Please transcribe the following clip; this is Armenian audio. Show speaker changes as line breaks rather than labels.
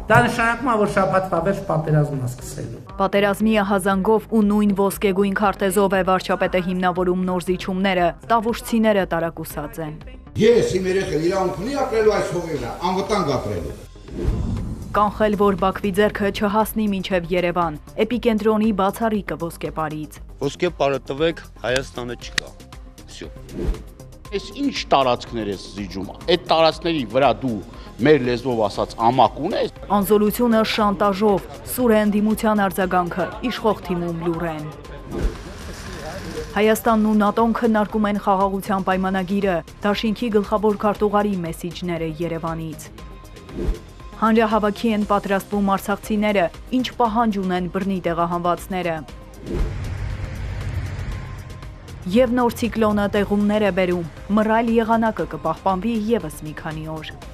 Դա նշանակում է, որ շաբաթվա վերջ պատերազմն է սկսելու։
Պատերազմի ահազանգով ու նույն ոսկեգույն քարտեզով է վարչապետը հիմնավորում նոր զիջումները, տավուշցիները տարակուսած են։
Ես իմ երեխան իրավունք ունի ապրելու այս հողի վրա, անվտանգ ապրելու։
Կանխել, որ Բաքվի ձեռքը չհասնի մինչև Երևան, էպիկենտրոնի բացառիկը ոսկեպարից։
Ոսկեպարը տվեք, Հայաստանը չկա։ Всё։ Այս ինչ տարածքներ է զիջում։ Այդ տարածքների վրա դու մեր լեզվով ասած ամակ ունես։
Անզորությունը շանտաժով, սուրեն դիմության արձագանքը, իշխող թիմում լուրեն։ Հայաստանն ու ՆԱՏՕ-ն քննարկում են խաղաղության պայմանագիրը, դաշինքի գլխավոր քարտուղարի մեսիջները Երևանից։ Հանրահավաքի են պատրաստվում արցախցիները, ինչ պահանջ ունեն բռնի տեղահանվածները։ Եվ նոր ցիկլոնը տեղումներ է բերում, մռայլ եղանակը կպահպանվի ևս մի քանի օր։